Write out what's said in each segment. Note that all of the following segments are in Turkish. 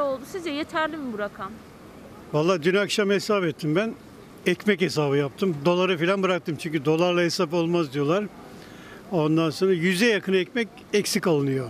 oldu. Sizce yeterli mi bu rakam? Vallahi dün akşam hesap ettim ben. Ekmek hesabı yaptım. Doları falan bıraktım. Çünkü dolarla hesap olmaz diyorlar. Ondan sonra 100'e yakın ekmek eksik alınıyor.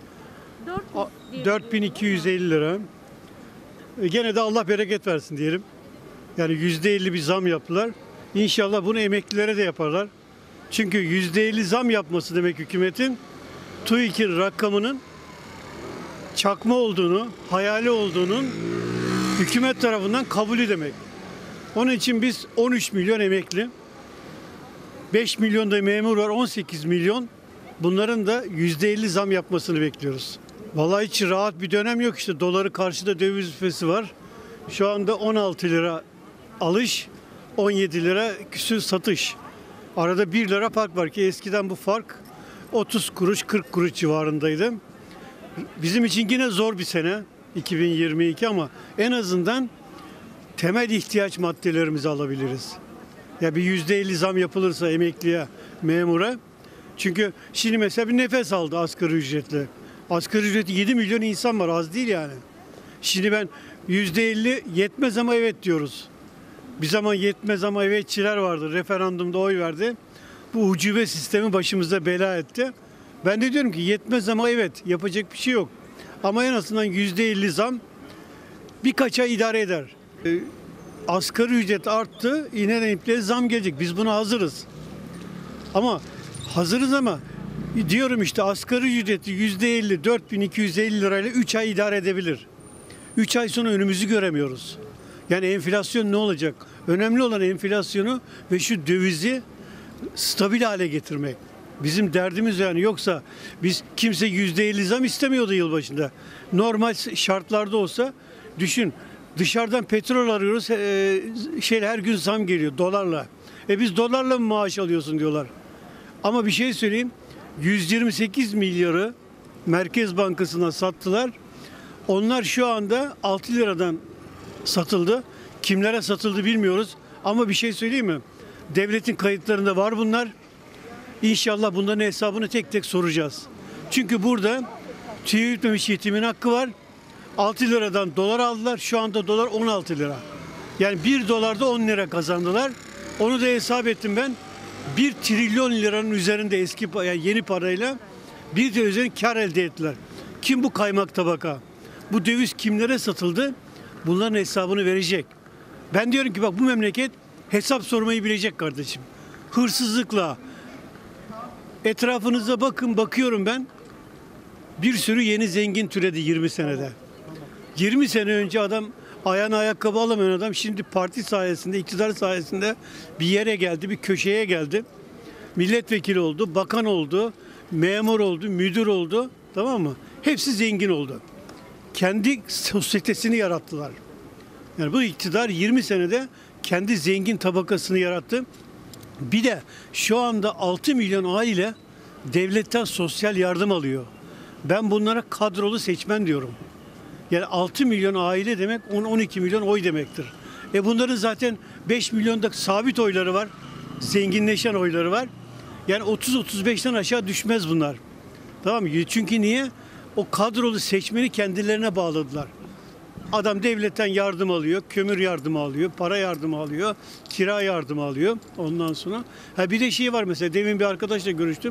4250 lira. Gene de Allah bereket versin diyelim. Yani %50 bir zam yaptılar. İnşallah bunu emeklilere de yaparlar. Çünkü %50 zam yapması demek hükümetin TÜİK'in rakamının çakma olduğunu, hayali olduğunun hükümet tarafından kabulü demek. Onun için biz 13 milyon emekli, 5 milyon da memur var, 18 milyon. Bunların da %50 zam yapmasını bekliyoruz. Vallahi hiç rahat bir dönem yok işte. Doları karşıda döviz üfesi var. Şu anda 16 lira alış, 17 lira küsür satış. Arada 1 lira fark var ki eskiden bu fark 30 kuruş 40 kuruş civarındaydı. Bizim için yine zor bir sene 2022 ama en azından temel ihtiyaç maddelerimizi alabiliriz. Ya bir %50 zam yapılırsa emekliye, memura. Çünkü şimdi mesela bir nefes aldı asgari ücretle. Asgari ücreti 7 milyon insan var, az değil yani. Şimdi ben %50 yetmez ama evet diyoruz. Bir zaman yetmez ama evetçiler vardı. Referandumda oy verdi. Bu ucube sistemi başımıza bela etti. Ben de diyorum ki yetmez ama evet, yapacak bir şey yok. Ama en azından %50 zam birkaç ay idare eder. Asgari ücret arttı, yine emekliye zam gelecek. Biz buna hazırız. Ama hazırız ama diyorum işte asgari ücreti %50, 4250 lirayla 3 ay idare edebilir. 3 ay sonra önümüzü göremiyoruz. Yani enflasyon ne olacak? Önemli olan enflasyonu ve şu dövizi stabil hale getirmek. Bizim derdimiz yani, yoksa biz kimse %50 zam istemiyordu yılbaşında. Normal şartlarda olsa düşün, dışarıdan petrol arıyoruz, her gün zam geliyor dolarla. Biz dolarla mı maaş alıyorsun diyorlar. Ama bir şey söyleyeyim, 128 milyarı Merkez Bankası'na sattılar. Onlar şu anda 6 liradan satıldı. Kimlere satıldı bilmiyoruz. Ama bir şey söyleyeyim mi? Devletin kayıtlarında var bunlar. İnşallah bunların hesabını tek tek soracağız. Çünkü burada tüy yutmamış yetimin hakkı var. 6 liradan dolar aldılar. Şu anda dolar 16 lira. Yani 1 dolarda 10 lira kazandılar. Onu da hesap ettim ben. 1 trilyon liranın üzerinde yani yeni parayla bir de üzerine kar elde ettiler. Kim bu kaymak tabaka? Bu döviz kimlere satıldı? Bunların hesabını verecek. Ben diyorum ki bak, bu memleket hesap sormayı bilecek kardeşim. Hırsızlıkla. Etrafınıza bakın, bakıyorum ben. Bir sürü yeni zengin türedi 20 senede. 20 sene önce adam ayağına ayakkabı alamayan adam şimdi parti sayesinde, iktidar sayesinde bir yere geldi, bir köşeye geldi. Milletvekili oldu, bakan oldu, memur oldu, müdür oldu. Tamam mı? Hepsi zengin oldu. Kendi sosyetesini yarattılar. Yani bu iktidar 20 senede kendi zengin tabakasını yarattı. Bir de şu anda 6 milyon aile devletten sosyal yardım alıyor. Ben bunlara kadrolu seçmen diyorum. Yani 6 milyon aile demek 10-12 milyon oy demektir. Bunların zaten 5 milyonda sabit oyları var. Zenginleşen oyları var. Yani 30-35'ten aşağı düşmez bunlar. Tamam mı? Çünkü niye? O kadrolu seçmeni kendilerine bağladılar. Adam devletten yardım alıyor, kömür yardımı alıyor, para yardımı alıyor, kira yardımı alıyor ondan sonra. Bir de şey var mesela, demin bir arkadaşla görüştüm.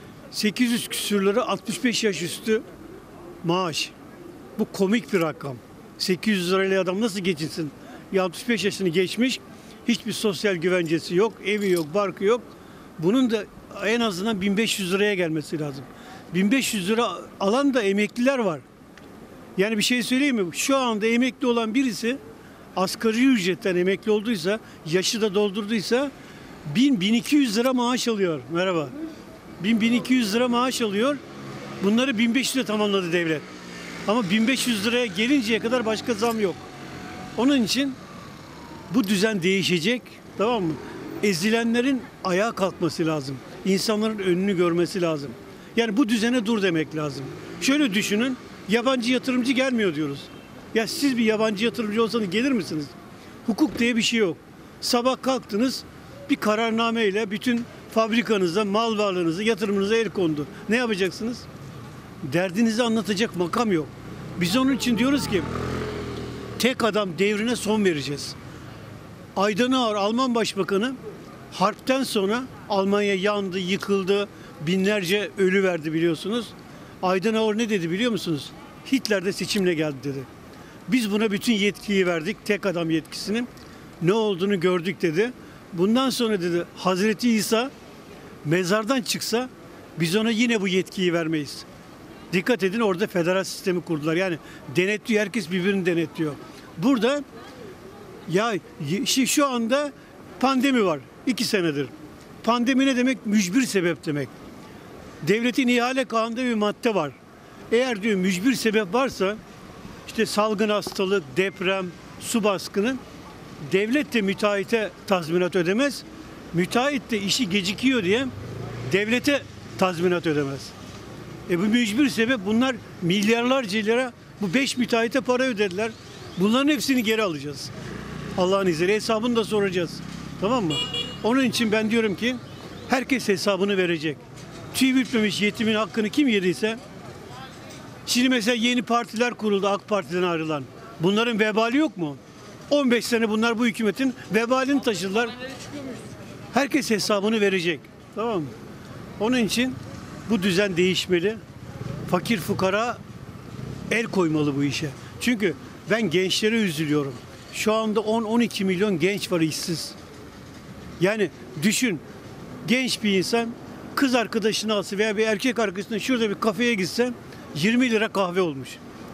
800 küsür lira 65 yaş üstü maaş. Bu komik bir rakam. 800 lirayla adam nasıl geçinsin? 65 yaşını geçmiş, hiçbir sosyal güvencesi yok, evi yok, barkı yok. Bunun da en azından 1500 liraya gelmesi lazım. 1500 lira alan da emekliler var. Yani bir şey söyleyeyim mi? Şu anda emekli olan birisi asgari ücretten emekli olduysa, yaşı da doldurduysa 1000-1200 lira maaş alıyor. Merhaba. 1000-1200 lira maaş alıyor. Bunları 1500'e tamamladı devlet. Ama 1500 liraya gelinceye kadar başka zam yok. Onun için bu düzen değişecek. Tamam mı? Ezilenlerin ayağa kalkması lazım. İnsanların önünü görmesi lazım. Yani bu düzene dur demek lazım. Şöyle düşünün. Yabancı yatırımcı gelmiyor diyoruz. Ya siz bir yabancı yatırımcı olsanız gelir misiniz? Hukuk diye bir şey yok. Sabah kalktınız, bir kararnameyle bütün fabrikanıza, mal varlığınıza, yatırımınıza el kondu. Ne yapacaksınız? Derdinizi anlatacak makam yok. Biz onun için diyoruz ki tek adam devrine son vereceğiz. Adenauer Alman Başbakanı harpten sonra Almanya yandı, yıkıldı, binlerce ölü verdi biliyorsunuz. Adenauer ne dedi biliyor musunuz? Hitler de seçimle geldi dedi. Biz buna bütün yetkiyi verdik, tek adam yetkisinin. Ne olduğunu gördük dedi. Bundan sonra dedi Hazreti İsa mezardan çıksa biz ona yine bu yetkiyi vermeyiz. Dikkat edin, orada federal sistemi kurdular. Yani denetliyor, herkes birbirini denetliyor. Burada ya şu anda pandemi var 2 senedir. Pandemi ne demek? Mücbir sebep demek. Devletin ihale kanunda bir madde var. Eğer diyor mücbir sebep varsa işte salgın hastalık, deprem, su baskını, devlet de müteahhite tazminat ödemez. Müteahhit de işi gecikiyor diye devlete tazminat ödemez. Bu mücbir sebep, bunlar milyarlarca lira bu 5 müteahhite para ödediler. Bunların hepsini geri alacağız. Allah'ın izniyle hesabını da soracağız. Tamam mı? Onun için ben diyorum ki herkes hesabını verecek. Tüy bitmemiş yetimin hakkını kim yediyse, şimdi mesela yeni partiler kuruldu AK Parti'den ayrılan. Bunların vebali yok mu? 15 sene bunlar bu hükümetin vebalini taşıdılar. Herkes hesabını verecek. Tamam mı? Onun için bu düzen değişmeli. Fakir fukara el koymalı bu işe. Çünkü ben gençlere üzülüyorum. Şu anda 10-12 milyon genç var işsiz. Yani düşün, genç bir insan kız arkadaşını alsa veya bir erkek arkadaşına şurada bir kafeye gitse 20 lira kahve olmuş.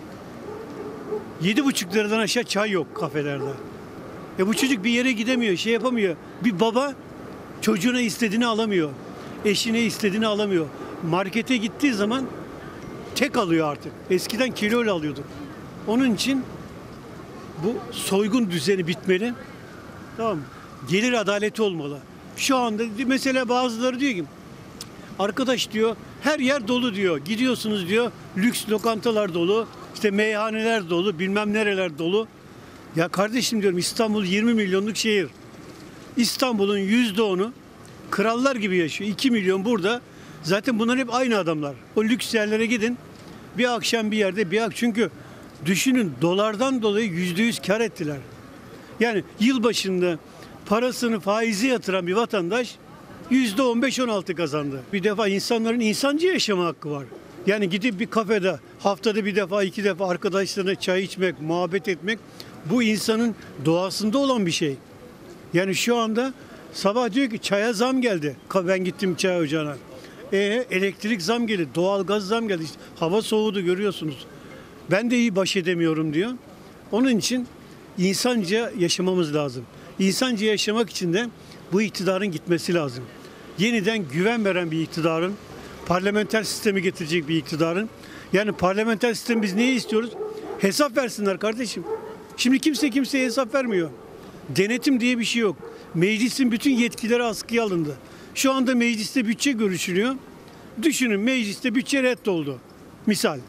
7,5 liradan aşağı çay yok kafelerde. Bu çocuk bir yere gidemiyor, şey yapamıyor. Bir baba çocuğuna istediğini alamıyor. Eşine istediğini alamıyor. Markete gittiği zaman tek alıyor artık. Eskiden kiloyla alıyorduk. Onun için bu soygun düzeni bitmeli. Tamam mı? Gelir adaleti olmalı. Şu anda mesela bazıları diyor ki arkadaş diyor her yer dolu diyor. Gidiyorsunuz diyor lüks lokantalar dolu. İşte meyhaneler dolu, bilmem nereler dolu. Ya kardeşim diyorum, İstanbul 20 milyonluk şehir. İstanbul'un %10'u krallar gibi yaşıyor. 2 milyon burada. Zaten bunlar hep aynı adamlar. O lüks yerlere gidin. Bir akşam bir yerde çünkü düşünün, dolardan dolayı %100 kar ettiler. Yani yılbaşında parasını faizi yatıran bir vatandaş %15-16 kazandı. Bir defa insanların insancı yaşama hakkı var. Yani gidip bir kafede haftada bir defa 2 defa arkadaşlarına çay içmek, muhabbet etmek, bu insanın doğasında olan bir şey. Yani şu anda sabah diyor ki çaya zam geldi. Ben gittim çay ocağına. Elektrik zam geldi, doğalgaz zam geldi. İşte hava soğudu, görüyorsunuz. Ben de iyi baş edemiyorum diyor. Onun için insanca yaşamamız lazım. İnsanca yaşamak için de bu iktidarın gitmesi lazım. Yeniden güven veren bir iktidarın, parlamenter sistemi getirecek bir iktidarın. Yani parlamenter sistem, biz neyi istiyoruz? Hesap versinler kardeşim. Şimdi kimse kimseye hesap vermiyor. Denetim diye bir şey yok. Meclisin bütün yetkileri askıya alındı. Şu anda mecliste bütçe görüşülüyor. Düşünün, mecliste bütçe reddoldu. Misal.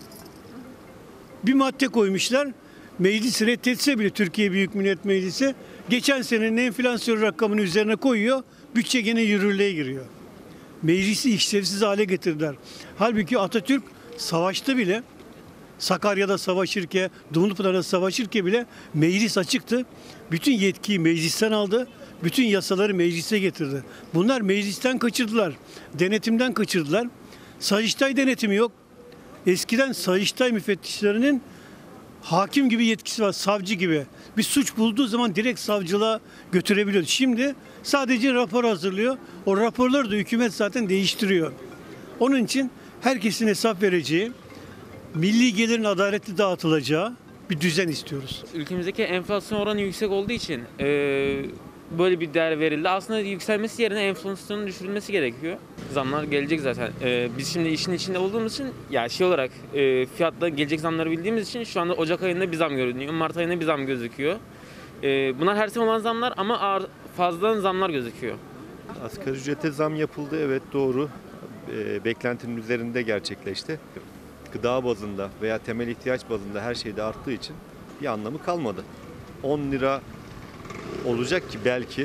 Bir madde koymuşlar. Meclis reddetse bile, Türkiye Büyük Millet Meclisi geçen senenin enflasyon rakamını üzerine koyuyor. Bütçe gene yürürlüğe giriyor. Meclisi işlevsiz hale getirdiler. Halbuki Atatürk savaşta bile, Sakarya'da savaşırken, Dumlupınar'da savaşırken bile meclis açıktı. Bütün yetkiyi meclisten aldı. Bütün yasaları meclise getirdi. Bunlar meclisten kaçırdılar. Denetimden kaçırdılar. Sayıştay denetimi yok. Eskiden Sayıştay müfettişlerinin hakim gibi yetkisi var, savcı gibi. Bir suç bulduğu zaman direkt savcılığa götürebiliyordu. Şimdi sadece rapor hazırlıyor. O raporları da hükümet zaten değiştiriyor. Onun için herkesin hesap vereceği, milli gelirin adaletli dağıtılacağı bir düzen istiyoruz. Ülkemizdeki enflasyon oranı yüksek olduğu için böyle bir değer verildi. Aslında yükselmesi yerine enflasyonun düşürülmesi gerekiyor. Zamlar gelecek zaten. Biz şimdi işin içinde olduğumuz için ya şey olarak fiyatla gelecek zamları bildiğimiz için şu anda Ocak ayında bir zam görünüyor. Mart ayında bir zam gözüküyor. Bunlar her sene olan zamlar ama fazladan zamlar gözüküyor. Asgari ücrete zam yapıldı, evet doğru. Beklentinin üzerinde gerçekleşti. Gıda bazında veya temel ihtiyaç bazında her şeyde arttığı için bir anlamı kalmadı. 10 lira olacak ki belki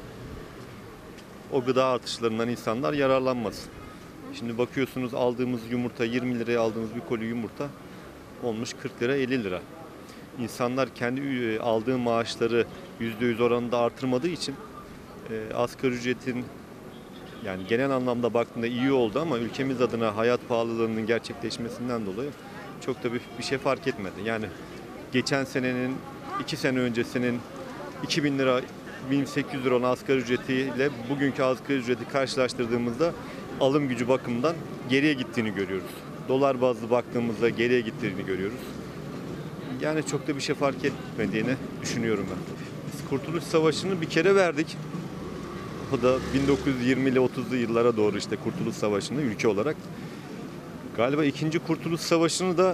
o gıda artışlarından insanlar yararlanmasın. Şimdi bakıyorsunuz, aldığımız yumurta 20 liraya aldığımız bir koli yumurta olmuş 40 lira 50 lira. insanlar kendi aldığı maaşları %100 oranında artırmadığı için asgari ücretin yani genel anlamda baktığında iyi oldu ama ülkemiz adına hayat pahalılığının gerçekleşmesinden dolayı çok da bir şey fark etmedi. Yani geçen senenin 2 sene öncesinin 2000 lira 1800 lira olan asgari ücretiyle bugünkü asgari ücreti karşılaştırdığımızda alım gücü bakımından geriye gittiğini görüyoruz. Dolar bazlı baktığımızda geriye gittiğini görüyoruz. Yani çok da bir şey fark etmediğini düşünüyorum ben. Biz Kurtuluş Savaşı'nı bir kere verdik. O da 1920'li 30'lu yıllara doğru işte Kurtuluş Savaşı'nı ülke olarak. Galiba 2. Kurtuluş Savaşı'nı da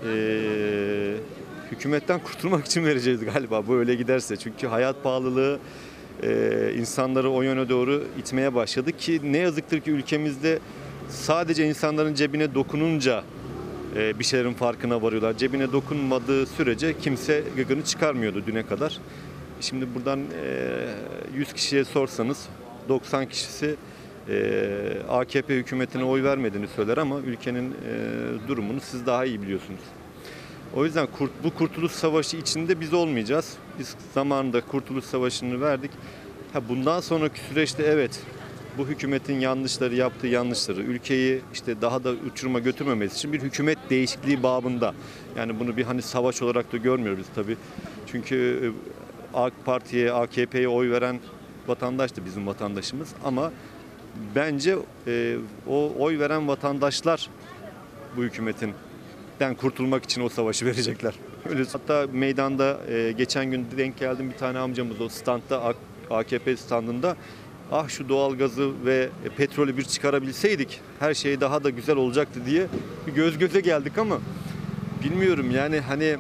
hükümetten kurtulmak için vereceğiz galiba bu öyle giderse. Çünkü hayat pahalılığı insanları o yöne doğru itmeye başladı ki ne yazıktır ki ülkemizde sadece insanların cebine dokununca bir şeylerin farkına varıyorlar. Cebine dokunmadığı sürece kimse gıgını çıkarmıyordu düne kadar. Şimdi buradan 100 kişiye sorsanız 90 kişisi AKP hükümetine oy vermediğini söyler ama ülkenin durumunu siz daha iyi biliyorsunuz. O yüzden bu Kurtuluş Savaşı içinde biz olmayacağız. Biz zamanında Kurtuluş Savaşı'nı verdik. Bundan sonraki süreçte evet bu hükümetin yaptığı yanlışları, ülkeyi işte daha da uçuruma götürmemesi için bir hükümet değişikliği babında. Yani bunu bir hani savaş olarak da görmüyoruz tabii. Çünkü AK Parti'ye, AKP'ye oy veren vatandaş da bizim vatandaşımız ama bence o oy veren vatandaşlar bu hükümetinden kurtulmak için o savaşı verecekler. Öyle. Hatta meydanda geçen gün denk geldim bir tane amcamız o standta AKP standında şu doğalgazı ve petrolü bir çıkarabilseydik her şey daha da güzel olacaktı diye bir göz göze geldik ama bilmiyorum yani hani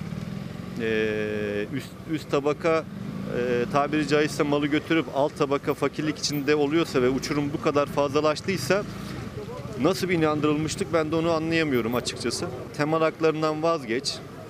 üst tabaka tabiri caizse malı götürüp alt tabaka fakirlik içinde oluyorsa ve uçurum bu kadar fazlalaştıysa nasıl bir inandırılmıştık ben de onu anlayamıyorum açıkçası. Temel haklarından vazgeç,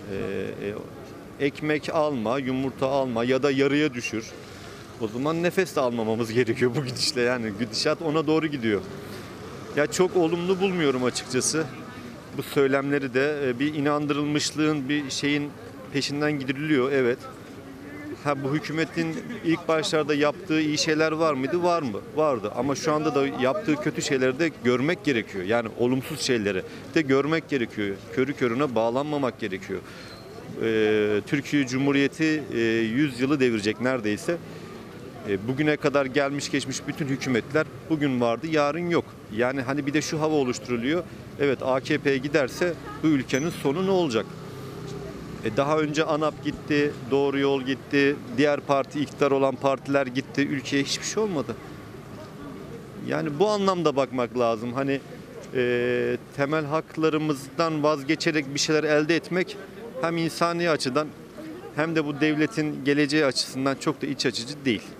ekmek alma, yumurta alma ya da yarıya düşür. O zaman nefes de almamamız gerekiyor bu gidişle yani gidişat ona doğru gidiyor. Ya çok olumlu bulmuyorum açıkçası. Bu söylemleri de bir inandırılmışlığın bir şeyin peşinden gidiliyor evet. Bu hükümetin ilk başlarda yaptığı iyi şeyler var mıydı? Var mı? Vardı. Ama şu anda da yaptığı kötü şeyleri de görmek gerekiyor. Yani olumsuz şeyleri de görmek gerekiyor. Körü körüne bağlanmamak gerekiyor. Türkiye Cumhuriyeti 100 yılı devirecek neredeyse. Bugüne kadar gelmiş geçmiş bütün hükümetler bugün vardı, yarın yok. Yani hani bir de şu hava oluşturuluyor. Evet AKP'ye giderse bu ülkenin sonu ne olacak? Daha önce ANAP gitti, Doğru Yol gitti, diğer parti iktidar olan partiler gitti. Ülkeye hiçbir şey olmadı. Yani bu anlamda bakmak lazım. Hani temel haklarımızdan vazgeçerek bir şeyler elde etmek hem insani açıdan hem de bu devletin geleceği açısından çok da iç açıcı değil.